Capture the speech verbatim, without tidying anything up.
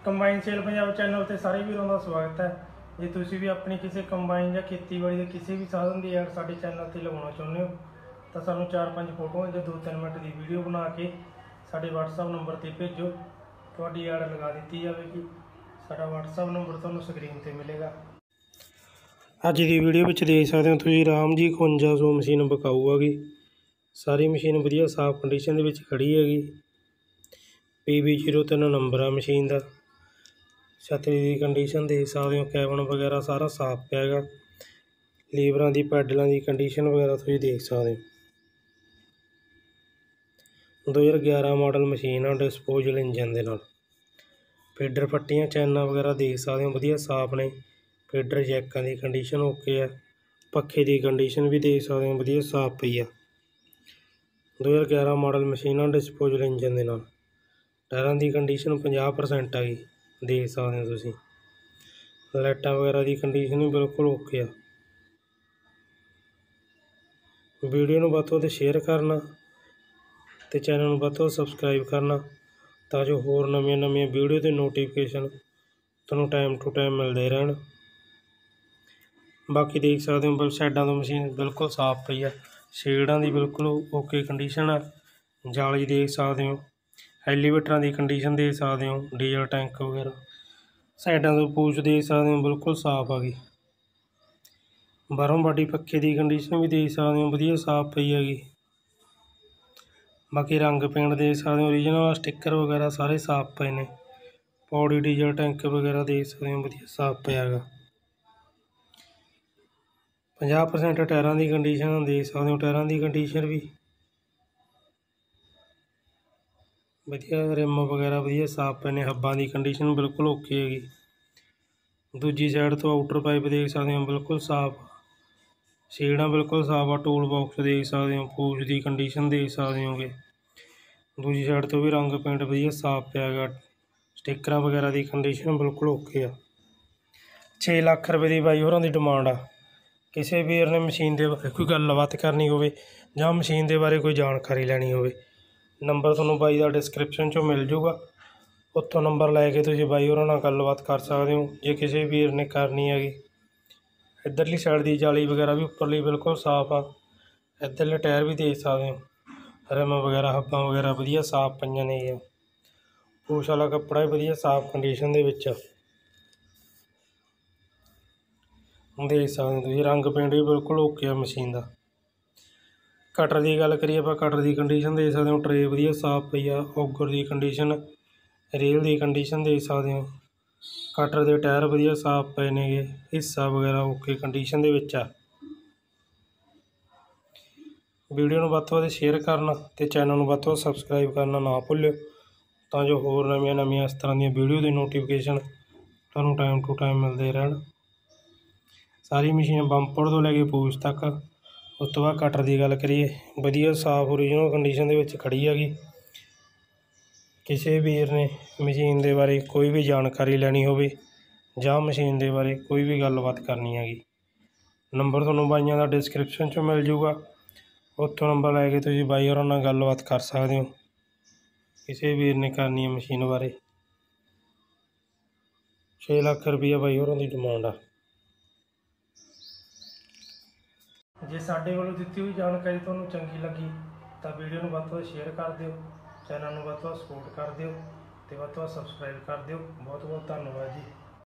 Combine sale Punjab channel ਤੇ ਸਾਰੇ ਵੀਰਾਂ ਦਾ ਸਵਾਗਤ ਹੈ। ਜੇ ਤੁਸੀਂ ਵੀ ਆਪਣੀ ਕਿਸੇ ਕੰਬਾਈਨ ਜਾਂ ਖੇਤੀਬਾੜੀ ਦੇ ਕਿਸੇ ਵੀ ਸਾਧਨ ਦੀ ਐਡ ਸਾਡੇ ਚੈਨਲ ਤੇ ਲਗਾਉਣਾ ਚਾਹੁੰਦੇ ਹੋ ਤਾਂ ਸਾਨੂੰ ਚਾਰ ਪੰਜ ਫੋਟੋਆਂ ਜਾਂ ਦੋ ਤਿੰਨ ਮਿੰਟ ਦੀ ਵੀਡੀਓ ਬਣਾ ਕੇ ਸਾਡੇ WhatsApp ਨੰਬਰ ਤੇ ਭੇਜੋ। ਤੁਹਾਡੀ ਐਡ ਲਗਾ ਦਿੱਤੀ ਜਾਵੇਗੀ। ਸਾਡਾ WhatsApp ਨੰਬਰ ਤੁਹਾਨੂੰ ਸਕਰੀਨ ਤੇ ਮਿਲੇਗਾ। ਅੱਜ ਦੀ ਵੀਡੀਓ ਵਿੱਚ ਦੇਖ ਸਕਦੇ ਹੋ ਤੁਸੀਂ ਰਾਮ ਜੀ ਇਕਵੰਜਾ ਸੌ ਮਸ਼ੀਨ ਵਿਕਾਊ ਹੈਗੀ। ਸਾਰੀ ਮਸ਼ੀਨ ਵਧੀਆ ਸਾਫ਼ ਕੰਡੀਸ਼ਨ ਦੇ ਵਿੱਚ ਖੜੀ हैगी। पी बी जीरो तीन नंबर आ मशीन का। छतरी की कंडीशन देख सकते हो, कैबन वगैरह सारा साफ पिया हैगा। लीवरां की पैडलों की कंडीशन वगैरह तुसीं देख सकते हो। दो हज़ार ग्यारह मॉडल मशीन आ डिस्पोजल इंजन के नाल। फीडर पट्टियां चैना वगैरह देख सकते हो, वधिया साफ ने। फीडर जैकां की कंडीशन ओके है। पखे की कंडीशन भी देख सकते हो, वधिया साफ पई है। दो हज़ार ग्यारह मॉडल मशीन आ डिस्पोजल इंजन के नाल। टायरां की कंडीशन पचास परसेंट आ गई, देख सकते हो तुसीं। लाइटां वगैरह की कंडीशन भी बिल्कुल ओके आ। वीडियो नूं वध तो वध शेयर करना ते चैनल नूं वध तो वध सबसक्राइब करना तां जो होर नवीं नवीं वीडियो के नोटिफिकेशन तुहानूं टाइम टू टाइम मिलते रहन। बाकी देख सकते हो साइडां तो मशीन बिल्कुल साफ पई है। शेडां की बिल्कुल ओके कंडीशन आ। जाली देख सकते हो, एलीवेटर की कंडीशन देख सकते हो, डीजल टैंक वगैरह। साइडां तो पूछ देख सकते हो, बिल्कुल साफ आ गई। बाहरों बॉडी पक्खे की कंडीशन भी देख सकते हो, वधिया साफ पई हैगी। बाकी रंग पेंट देख सकते हो, ओरिजिनल स्टिकर वगैरह सारे साफ पे ने। पौड़ी डीजल टैंक वगैरह देख सकते हो, वधिया साफ पिया हैगा। पचास परसेंट टायरां की कंडीशन देख सकते हो, टायरां की कंडीशन भी वधिया। रिम वगैरह वधिया साफ पे ने। हब्बां की कंडीशन बिल्कुल ओके हैगी। दूजी साइड तो आउटर पाइप देख सकते हो, बिल्कुल साफ। सीडां बिल्कुल साफ आ। टूल बॉक्स देख सकते हो, पूछ की कंडीशन देख सकते हो। दूजी साइड तो भी रंग पेंट वधिया साफ पिया हैगा। स्टिकरां वगैरह की कंडीशन बिल्कुल ओके आ। छे लाख रुपए की बाई होरां दी डिमांड आ। किसी वीर ने मशीन के बारे कोई गलबात करनी होवे जां मशीन के बारे कोई जानकारी लैनी होवे, नंबर तुहानूं बाई दा डिस्क्रिप्शन चों मिल जूगा। उत्थों नंबर लैके तुसीं बाई होरां नाल गलबात कर सकते हो जे किसी वीर ने करनी हैगी। इधरली साइड की जाली वगैरह भी उपरली बिल्कुल साफ आ। इधरले टायर भी देख सकते हो, रिम वगैरह हब्बां वगैरह वधिया साफ पईयां ने। पूछ वाला कपड़ा भी वधिया साफ कंडीशन दे विच आ। देख सकते हो तुसीं रंग पेंट भी बिल्कुल ओके आ मशीन का। कटर की गल करिए आपां, कटर की कंडीशन देख सकते हो, ट्रे वधिया साफ पई आ। औगर की कंडीशन, रेल की कंडीशन देख सकते हो। कटर के टायर वधिया साफ पे ने। हिस्सा वगैरह ओके कंडीशन दे विच आ। वीडियो नूं वध तो वध शेयर करना ते चैनल नूं वध तो वध सबसक्राइब करना ना भुल्लिओ तां जो होर नवीं नवीं इस तरह दी वीडियो के नोटिफिकेशन तुहानूं टाइम टू टाइम मिलते रहन। सारी मशीन बंपर तो लैके पूछ तक। उस तो बाद कटर की गल करिए, वधिया साफ ओरिजिनल कंडीशन दे विच खड़ी हैगी। किसी वीर ने मशीन के बारे कोई भी जानकारी लैनी होवे जां मशीन के बारे कोई भी गलबात करनी हैगी, नंबर तुहानूं बाइयां दा डिस्क्रिप्शन चों मिल जूगा। उत्थों नंबर लैके तुसीं बाई होरां नाल गलबात कर सकते हो किसी वीर ने करनी है मशीन बारे। छे लाख रुपया बाई होरां दी डिमांड आ। जे साडे वल्लों दित्ती हुई जानकारी तुहानूं चंगी लगी तो वीडियो नूं वध तो वध शेयर कर दिओ, चैनल नूं वध तो वध सपोर्ट कर दिओ ते वध तो वध सबसक्राइब कर दिओ। बहुत बहुत धन्नवाद जी।